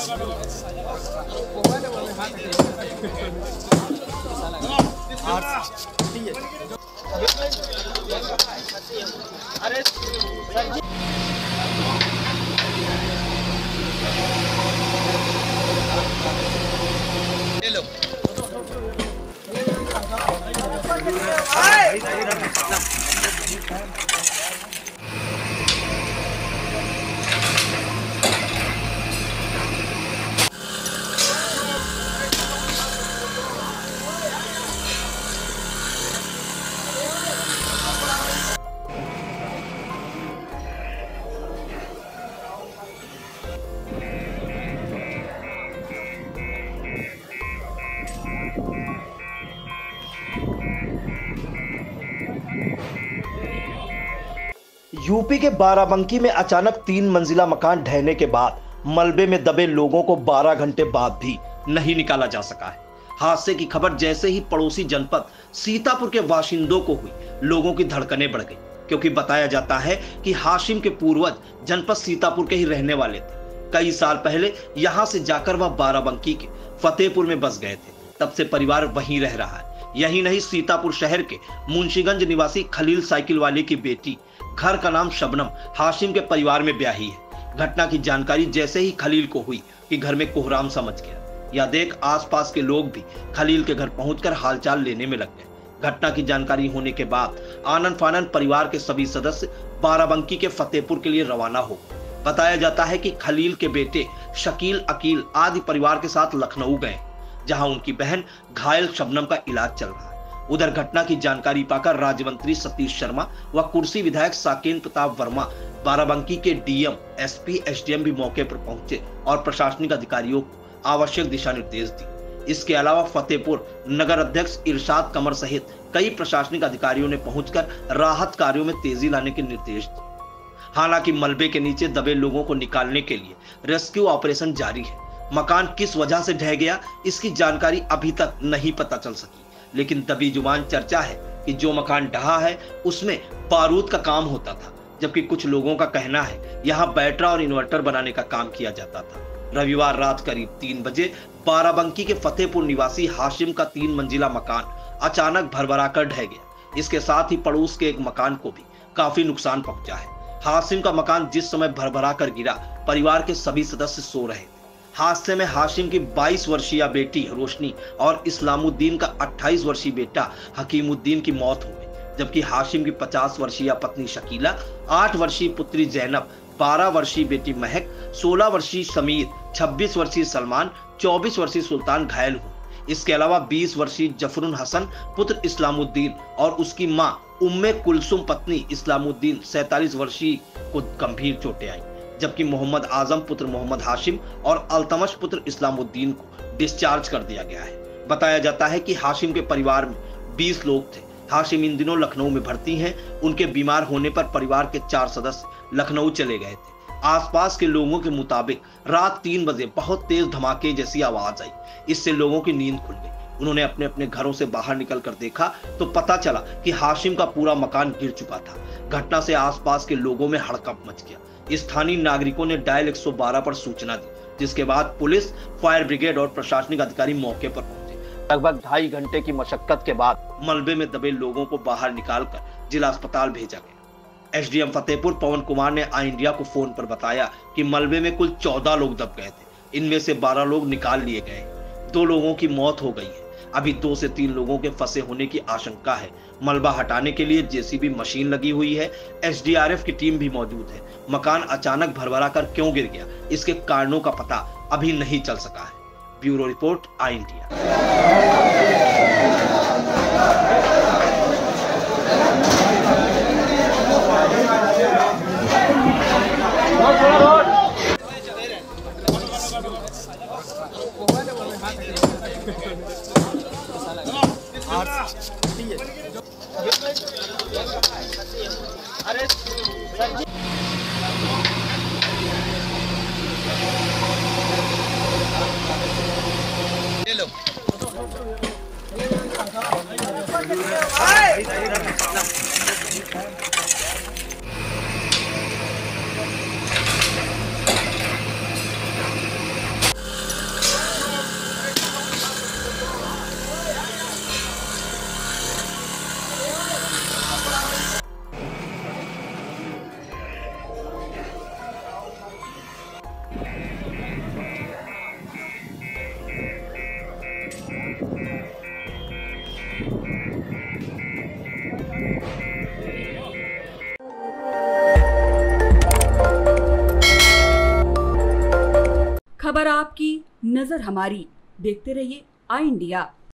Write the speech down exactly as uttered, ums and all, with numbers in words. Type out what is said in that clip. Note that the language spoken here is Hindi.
अरे ले लो। यूपी के बाराबंकी में अचानक तीन मंजिला मकान ढहने के बाद मलबे में दबे लोगों को बारह घंटे बाद भी नहीं निकाला जा सका है। हादसे की खबर जैसे ही पड़ोसी जनपद सीतापुर के बाशिंदों को हुई, लोगों की धड़कनें बढ़ गई, क्योंकि बताया जाता है कि हाशिम के पूर्वज जनपद सीतापुर के ही रहने वाले थे। कई साल पहले यहां से जाकर वह बाराबंकी के फतेहपुर में बस गए थे। तब से परिवार वहीं रह रहा है। यही नहीं, सीतापुर शहर के मुंशीगंज निवासी खलील साइकिल वाले की बेटी, घर का नाम शबनम, हाशिम के परिवार में ब्याही है। घटना की जानकारी जैसे ही खलील को हुई कि घर में कोहराम सा मच गया। यह देख आसपास के लोग भी खलील के घर पहुंचकर हालचाल लेने में लग गए। घटना की जानकारी होने के बाद आनन फानन परिवार के सभी सदस्य बाराबंकी के फतेहपुर के लिए रवाना हो। बताया जाता है कि खलील के बेटे शकील, अकील आदि परिवार के साथ लखनऊ गए, जहां उनकी बहन घायल शबनम का इलाज चल रहा है। उधर घटना की जानकारी पाकर राज्य मंत्री सतीश शर्मा व कुर्सी विधायक साकेन प्रताप वर्मा, बाराबंकी के डीएम, एसपी, एसडीएम भी मौके पर पहुंचे और प्रशासनिक अधिकारियों को आवश्यक दिशा निर्देश दिए। इसके अलावा फतेहपुर नगर अध्यक्ष इरशाद कमर सहित कई प्रशासनिक अधिकारियों ने पहुंचकर राहत कार्यों में तेजी लाने के निर्देश दिए। हालांकि मलबे के नीचे दबे लोगों को निकालने के लिए रेस्क्यू ऑपरेशन जारी है। मकान किस वजह से ढह गया, इसकी जानकारी अभी तक नहीं पता चल सकी, लेकिन दबी जुबान चर्चा है कि जो मकान ढहा है उसमें बारूद का काम होता था, जबकि कुछ लोगों का कहना है यहां बैटरा और इन्वर्टर बनाने का काम किया जाता था। रविवार रात करीब तीन बजे बाराबंकी के फतेहपुर निवासी हाशिम का तीन मंजिला मकान अचानक भरभरा कर ढह गया। इसके साथ ही पड़ोस के एक मकान को भी काफी नुकसान पहुंचा है। हाशिम का मकान जिस समय भरभरा कर गिरा, परिवार के सभी सदस्य सो रहे थे। हादसे में हाशिम की बाईस वर्षीय बेटी रोशनी और इस्लामुद्दीन का अट्ठाईस वर्षीय बेटा हकीमुद्दीन की मौत हो गई, जबकि हाशिम की पचास वर्षीय पत्नी शकीला, आठ वर्षीय पुत्री जैनब, बारह वर्षीय बेटी महक, सोलह वर्षीय समीर, छब्बीस वर्षीय सलमान, चौबीस वर्षीय सुल्तान घायल हुए। इसके अलावा बीस वर्षीय जफरुन हसन पुत्र इस्लामुद्दीन और उसकी मां उम्मे कुलसुम पत्नी इस्लामुद्दीन सैतालीस वर्षीय को गंभीर चोटें आई, जबकि मोहम्मद आजम पुत्र मोहम्मद हाशिम और अल्तमश पुत्र इस्लामुद्दीन को डिस्चार्ज कर दिया गया है। बताया जाता है कि हाशिम के परिवार में बीस लोग थे। हाशिम इन दिनों लखनऊ में भर्ती हैं। उनके बीमार होने पर परिवार के चार सदस्य लखनऊ चले गए थे। आसपास के लोगों के मुताबिक रात तीन बजे बहुत तेज धमाके जैसी आवाज आई। इससे लोगों की नींद खुल गई। उन्होंने अपने अपने घरों से बाहर निकलकर देखा तो पता चला कि हाशिम का पूरा मकान गिर चुका था। घटना से आसपास के लोगों में हड़कंप मच गया। स्थानीय नागरिकों ने डायल एक सौ बारह पर सूचना दी, जिसके बाद पुलिस, फायर ब्रिगेड और प्रशासनिक अधिकारी मौके पर पहुंचे। लगभग ढाई घंटे की मशक्कत के बाद मलबे में दबे लोगों को बाहर निकालकर जिला अस्पताल भेजा गया। एसडीएम फतेहपुर पवन कुमार ने आई इंडिया को फोन पर बताया कि मलबे में कुल चौदह लोग दब गए थे। इनमें से बारह लोग निकाल लिए गए। दो लोगों की मौत हो गई है। अभी दो से तीन लोगों के फंसे होने की आशंका है। मलबा हटाने के लिए जेसीबी मशीन लगी हुई है। एसडीआरएफ की टीम भी मौजूद है। मकान अचानक भरभरा कर क्यों गिर गया, इसके कारणों का पता अभी नहीं चल सका है। Bureau report, I India. अरे ले लो। नजर हमारी। देखते रहिए आई इंडिया।